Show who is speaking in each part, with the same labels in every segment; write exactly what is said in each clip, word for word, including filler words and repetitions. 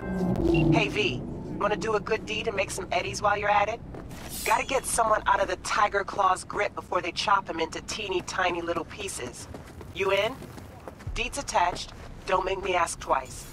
Speaker 1: Hey V, wanna do a good deed and make some eddies while you're at it? Gotta get someone out of the Tiger Claw's grip before they chop him into teeny tiny little pieces. You in? Deed's attached. Don't make me ask twice.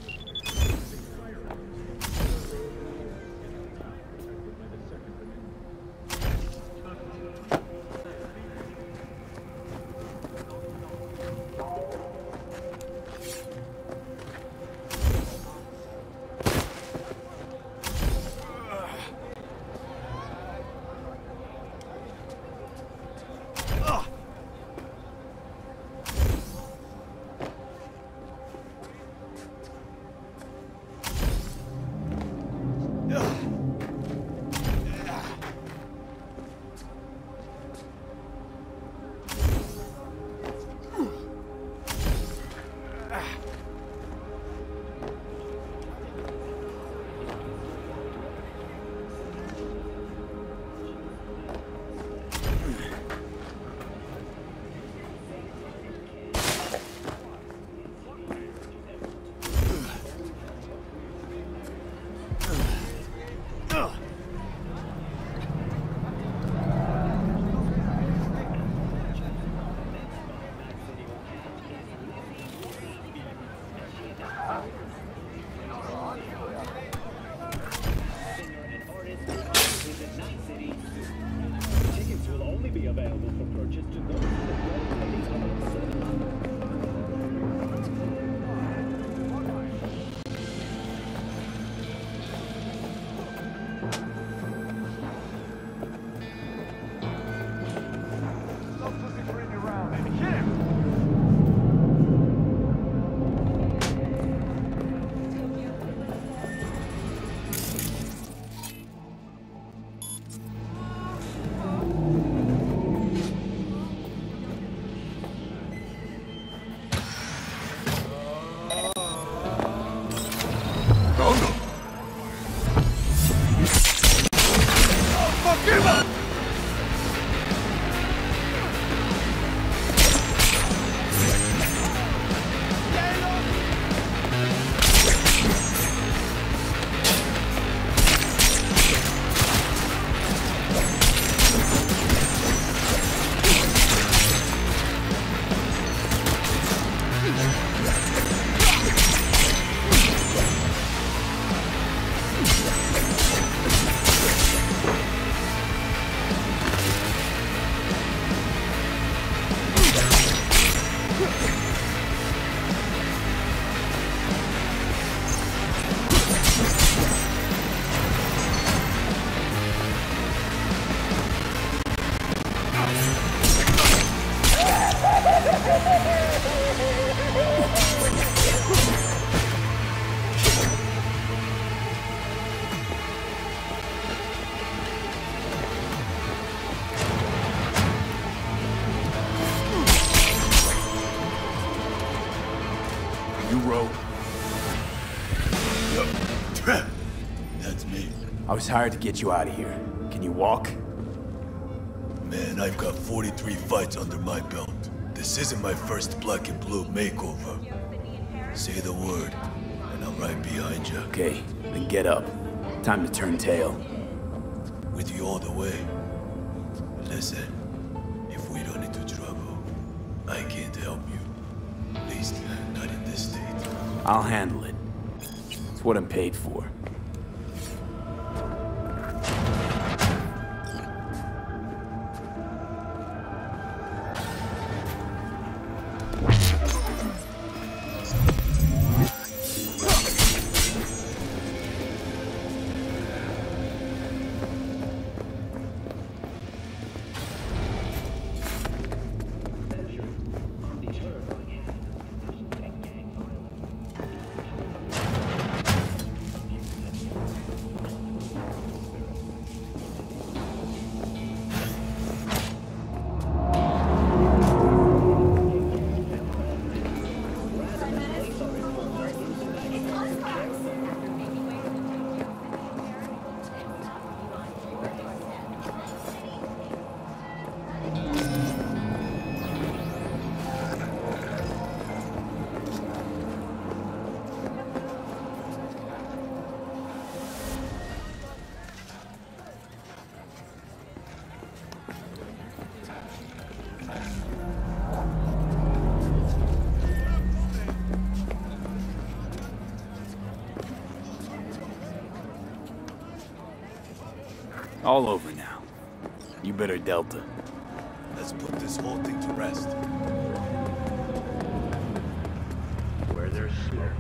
Speaker 2: That's me.
Speaker 3: I was hired to get you out of here. Can you walk?
Speaker 2: Man, I've got forty-three fights under my belt. This isn't my first black and blue makeover. Say the word, and I'm right behind you.
Speaker 3: Okay, then get up. Time to turn tail.
Speaker 2: With you all the way. Listen, if we run into trouble, I can't help you. At least, not in this state.
Speaker 3: I'll handle it. It's what I'm paid for. All over now. You better Delta.
Speaker 2: Let's put this whole thing to rest.
Speaker 4: Where there's smoke.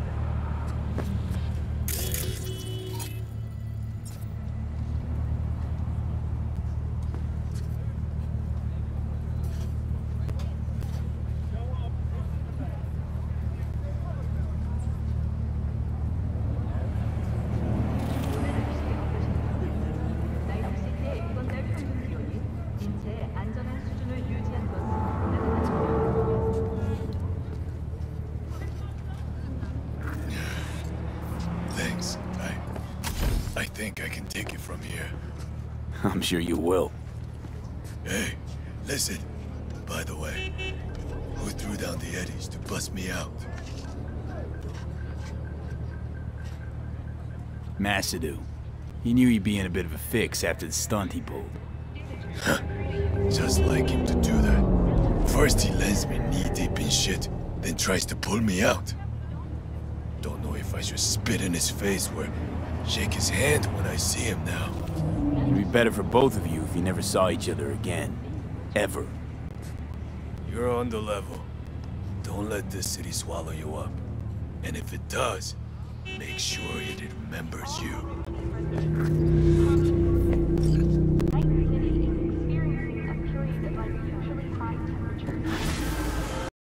Speaker 2: Thanks. I... I think I can take it from here.
Speaker 3: I'm sure you will.
Speaker 2: Hey, listen. By the way, who threw down the eddies to bust me out?
Speaker 3: Massadoo. He knew he'd be in a bit of a fix after the stunt he pulled.
Speaker 2: Just like him to do that. First he lands me knee-deep in shit, then tries to pull me out. Don't know if I should spit in his face or shake his hand when I see him now.
Speaker 3: It'd be better for both of you if you never saw each other again. Ever.
Speaker 2: You're on the level. Don't let this city swallow you up. And if it does, make sure it remembers you.